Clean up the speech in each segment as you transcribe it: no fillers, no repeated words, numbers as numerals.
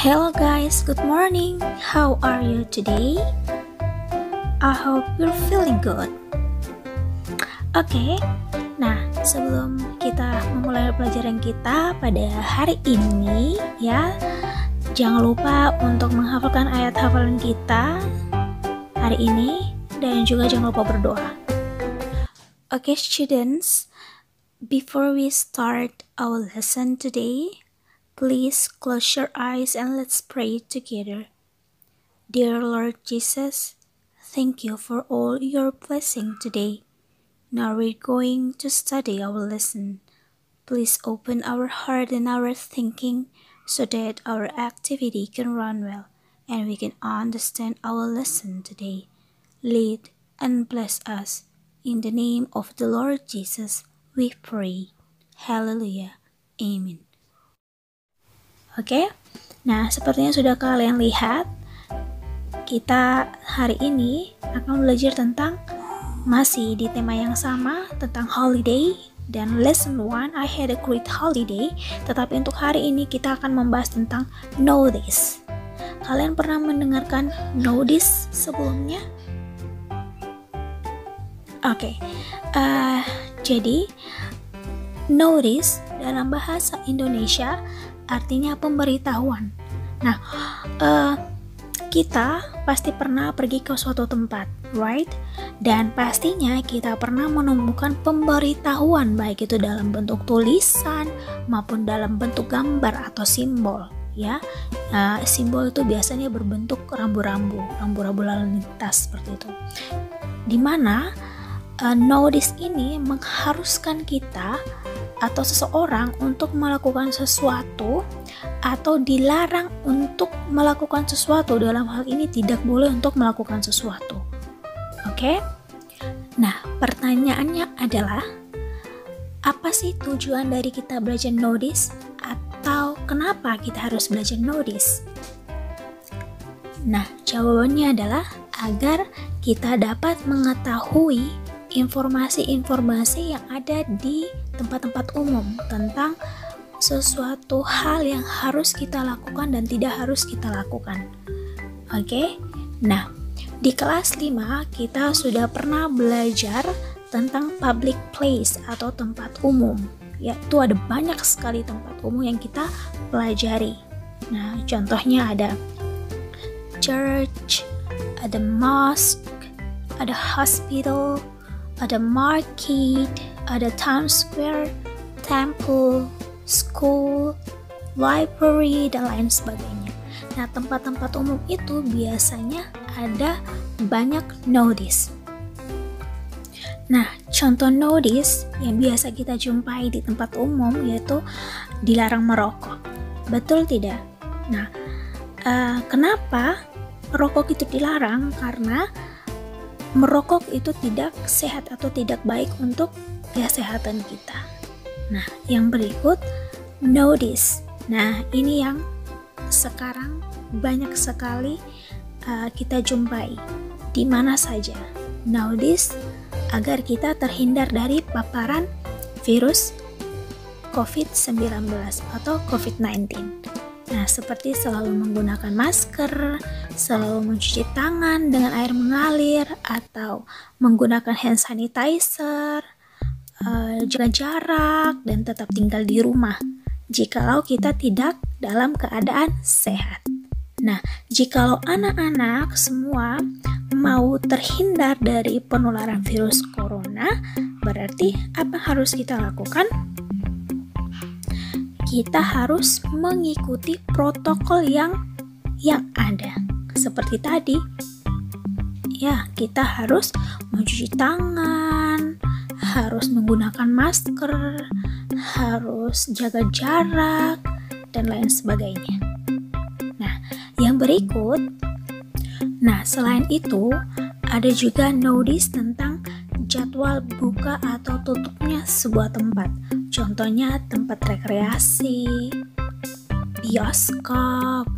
Hello guys, good morning. How are you today? I hope you're feeling good. Oke, nah sebelum kita memulai pelajaran kita pada hari ini ya, jangan lupa untuk menghafalkan ayat hafalan kita hari ini dan juga jangan lupa berdoa. Oke students, before we start our lesson today, please close your eyes and let's pray together. Dear Lord Jesus, thank you for all your blessing today. Now we're going to study our lesson. Please open our heart and our thinking so that our activity can run well and we can understand our lesson today. Lead and bless us. In the name of the Lord Jesus, we pray. Hallelujah. Amen. Oke, nah sepertinya sudah kalian lihat, kita hari ini akan belajar tentang masih di tema yang sama tentang holiday dan lesson 1 I had a great holiday, tetapi untuk hari ini kita akan membahas tentang know this. Kalian pernah mendengarkan know this sebelumnya? Oke, jadi know this dalam bahasa Indonesia artinya pemberitahuan. Nah, kita pasti pernah pergi ke suatu tempat, right? Dan pastinya kita pernah menemukan pemberitahuan, baik itu dalam bentuk tulisan maupun dalam bentuk gambar atau simbol, ya. Simbol itu biasanya berbentuk rambu-rambu lalu lintas seperti itu. Dimana notice ini mengharuskan kita atau seseorang untuk melakukan sesuatu atau dilarang untuk melakukan sesuatu. Dalam hal ini tidak boleh untuk melakukan sesuatu. Oke? Nah, pertanyaannya adalah apa sih tujuan dari kita belajar notice atau kenapa kita harus belajar notice? Nah, jawabannya adalah agar kita dapat mengetahui informasi-informasi yang ada di tempat-tempat umum tentang sesuatu hal yang harus kita lakukan dan tidak harus kita lakukan. Oke? Nah, di kelas 5 kita sudah pernah belajar tentang public place atau tempat umum. Yaitu ada banyak sekali tempat umum yang kita pelajari. Nah, contohnya ada church, ada mosque, ada hospital, ada market, ada town square, temple, school, library, dan lain sebagainya. Nah, tempat-tempat umum itu biasanya ada banyak notice. Nah, contoh notice yang biasa kita jumpai di tempat umum yaitu dilarang merokok. Betul tidak? Nah, kenapa merokok itu dilarang? Karena merokok itu tidak sehat atau tidak baik untuk kesehatan kita. Nah, yang berikut notice. Nah, ini yang sekarang banyak sekali kita jumpai di mana saja. Notice agar kita terhindar dari paparan virus COVID-19 atau COVID-19. Nah, seperti selalu menggunakan masker, selalu mencuci tangan dengan air mengalir, atau menggunakan hand sanitizer, jaga jarak, dan tetap tinggal di rumah jikalau kita tidak dalam keadaan sehat. Nah, jikalau anak-anak semua mau terhindar dari penularan virus corona, berarti apa harus kita lakukan? Kita harus mengikuti protokol yang ada. Seperti tadi, ya, kita harus mencuci tangan, harus menggunakan masker, harus jaga jarak, dan lain sebagainya. Nah, yang berikut, selain itu, ada juga notice tentang jadwal buka atau tutupnya sebuah tempat. Contohnya tempat rekreasi, bioskop,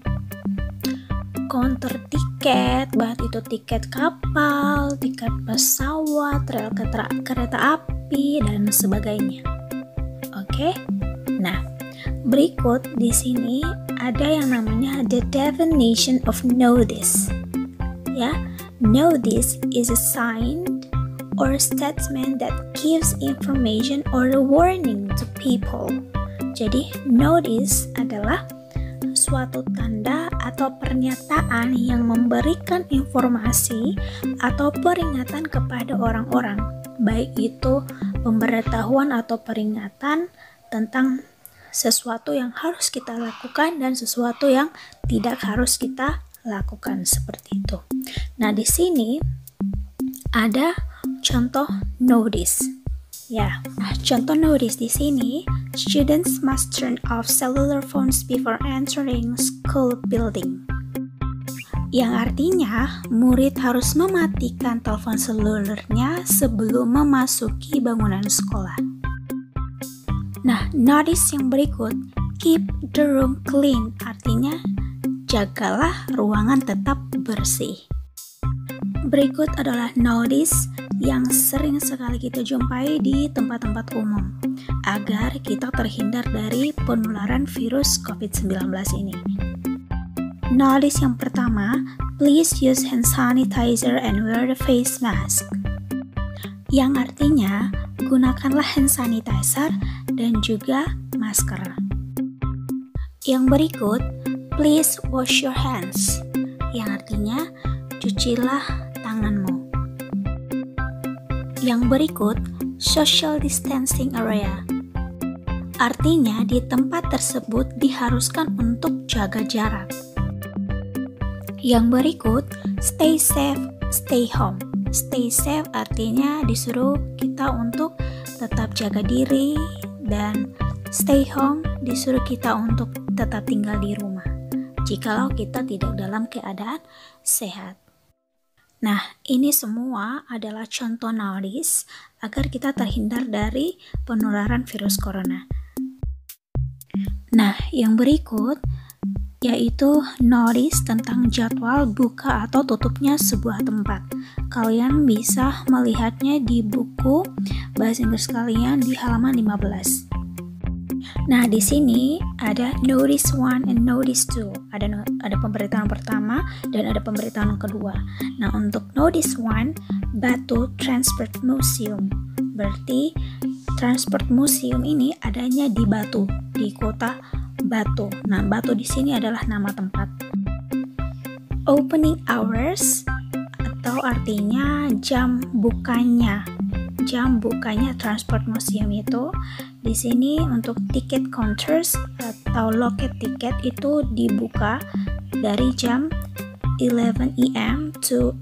counter tiket, baik itu tiket kapal, tiket pesawat, rel kereta api, dan sebagainya. Oke? Nah, berikut di sini ada yang namanya the definition of notice. Ya, notice is a sign or statement that gives information or a warning to people. Jadi, notice adalah suatu tanda atau pernyataan yang memberikan informasi atau peringatan kepada orang-orang, baik itu pemberitahuan atau peringatan tentang sesuatu yang harus kita lakukan dan sesuatu yang tidak harus kita lakukan, seperti itu. Nah, di sini ada contoh notice. Ya, contoh notice di sini, students must turn off cellular phones before entering school building. Yang artinya, murid harus mematikan telepon selulernya sebelum memasuki bangunan sekolah. Nah, notice yang berikut, keep the room clean, artinya jagalah ruangan tetap bersih. Berikut adalah notice yang sering sekali kita jumpai di tempat-tempat umum agar kita terhindar dari penularan virus COVID-19 ini. Notice yang pertama, please use hand sanitizer and wear the face mask. Yang artinya, gunakanlah hand sanitizer dan juga masker. Yang berikut, please wash your hands. Yang artinya, cucilah tanganmu. Yang berikut, social distancing area. Artinya, di tempat tersebut diharuskan untuk jaga jarak. Yang berikut, stay safe, stay home. Stay safe artinya disuruh kita untuk tetap jaga diri, dan stay home disuruh kita untuk tetap tinggal di rumah jikalau kita tidak dalam keadaan sehat. Nah, ini semua adalah contoh notice agar kita terhindar dari penularan virus corona. Nah, yang berikut yaitu notice tentang jadwal buka atau tutupnya sebuah tempat. Kalian bisa melihatnya di buku bahasa Inggris kalian di halaman 15. Nah, di sini ada notice 1 and notice 2. Ada pemberitaan pertama dan ada pemberitaan kedua. Nah, untuk notice 1, Batu Transport Museum. Berarti Transport Museum ini adanya di Batu, di kota Batu. Nah, Batu di sini adalah nama tempat. Opening hours atau artinya jam bukanya. Jam bukanya Transport Museum itu di sini untuk ticket counters atau loket tiket itu dibuka dari jam 11 AM to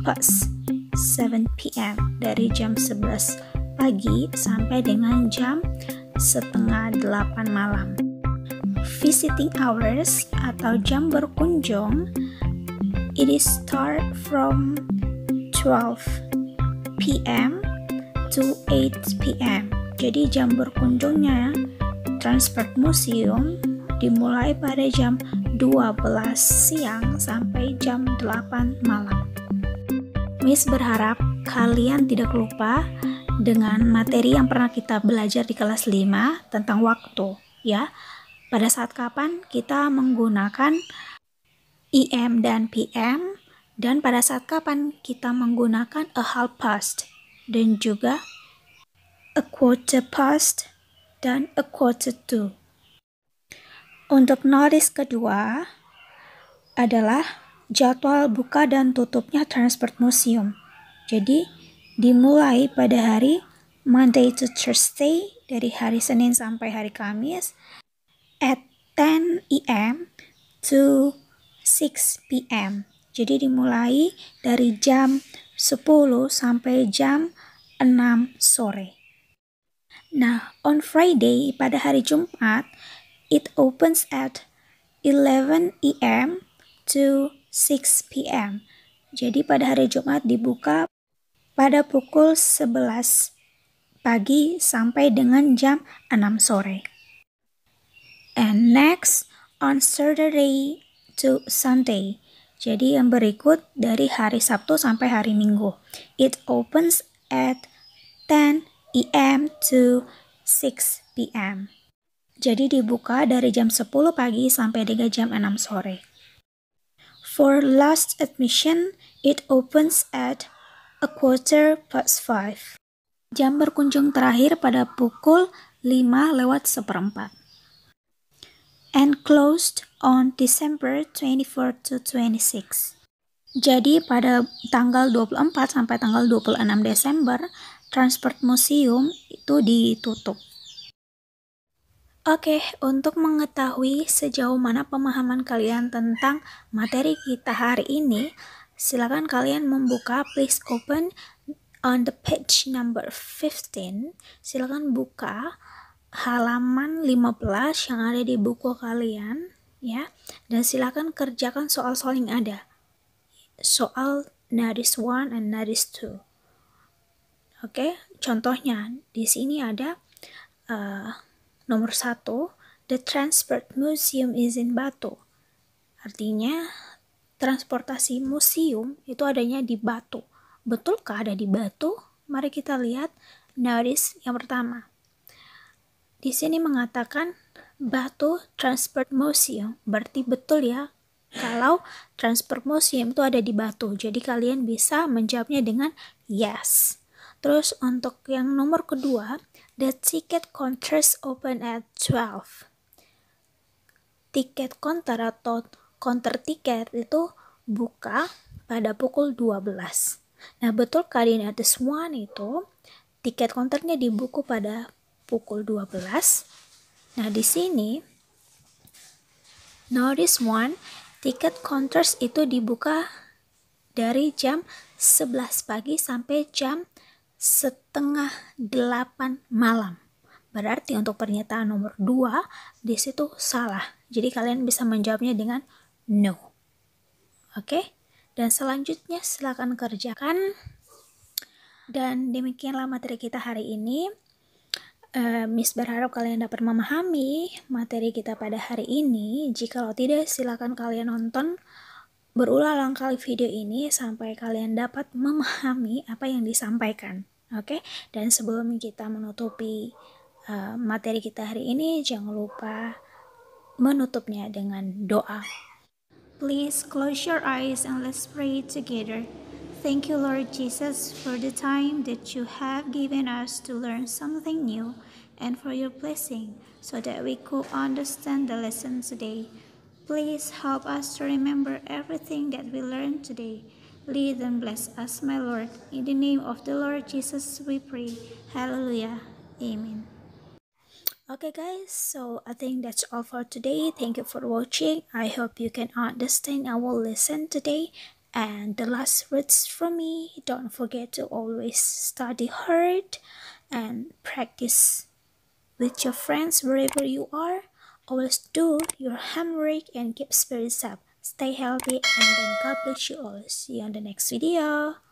7 PM, dari jam 11 pagi sampai dengan jam setengah 8 malam. Visiting hours atau jam berkunjung, it is start from 12 PM to 8 PM. Jadi jam berkunjungnya Transport Museum dimulai pada jam 12 siang sampai jam 8 malam. Miss berharap kalian tidak lupa dengan materi yang pernah kita belajar di kelas 5 tentang waktu, ya. Pada saat kapan kita menggunakan EM dan PM, dan pada saat kapan kita menggunakan a half past, dan juga a quarter past, dan a quarter to. Untuk notice kedua adalah jadwal buka dan tutupnya Transport Museum. Jadi, dimulai pada hari Monday to Thursday, dari hari Senin sampai hari Kamis, at 10 AM to 6 PM. Jadi dimulai dari jam 10 sampai jam 6 sore. Nah, on Friday, pada hari Jumat, it opens at 11 AM to 6 PM. Jadi pada hari Jumat dibuka pada pukul 11 pagi sampai dengan jam 6 sore. And next, on Saturday to Sunday. Jadi yang berikut dari hari Sabtu sampai hari Minggu. It opens at 10 AM to 6 PM. Jadi dibuka dari jam 10 pagi sampai dengan jam 6 sore. For last admission, it opens at 5:15. Jam berkunjung terakhir pada pukul 5:05. And closed on December 24 to 26. Jadi pada tanggal 24 sampai tanggal 26 Desember, Transport Museum itu ditutup. Oke, untuk mengetahui sejauh mana pemahaman kalian tentang materi kita hari ini, silakan kalian membuka, please open on the page number 15. Silakan buka halaman 15 yang ada di buku kalian, ya. Dan silakan kerjakan soal-soal yang ada. Soal Nadis 1 and Nadis 2. Oke, contohnya di sini ada nomor 1, the Transport Museum is in Batu. Artinya, transportasi museum itu adanya di Batu. Betulkah ada di Batu? Mari kita lihat notice yang pertama. Di sini mengatakan Batu Transport Museum. Berarti betul ya, kalau Transport Museum itu ada di Batu. Jadi kalian bisa menjawabnya dengan yes. Terus untuk yang nomor kedua, the ticket counters open at 12. Tiket counter atau counter tiket itu buka pada pukul 12. Nah, betulkah di Notice 1 itu tiket counternya dibuka pada pukul 12? Nah, di sini Notice 1, tiket counters itu dibuka dari jam 11 pagi sampai jam 7:30 malam. Berarti untuk pernyataan nomor 2 di situ salah. Jadi kalian bisa menjawabnya dengan no. Oke? Dan selanjutnya silakan kerjakan. Dan demikianlah materi kita hari ini. Miss berharap kalian dapat memahami materi kita pada hari ini. Jikalau tidak, silakan kalian nonton berulang kali video ini sampai kalian dapat memahami apa yang disampaikan. Oke? Dan sebelum kita menutupi materi kita hari ini, jangan lupa menutupnya dengan doa. Please close your eyes and let's pray together. Thank you, Lord Jesus, for the time that you have given us to learn something new and for your blessing so that we could understand the lesson today. Please help us to remember everything that we learned today. Lead and bless us, my Lord. In the name of the Lord Jesus we pray. Hallelujah. Amen. Okay guys, so I think that's all for today. Thank you for watching. I hope you can understand our lesson today. And the last words from me, don't forget to always study hard and practice with your friends wherever you are. Always do your homework and keep spirits up. Stay healthy and then God bless you all. See you on the next video.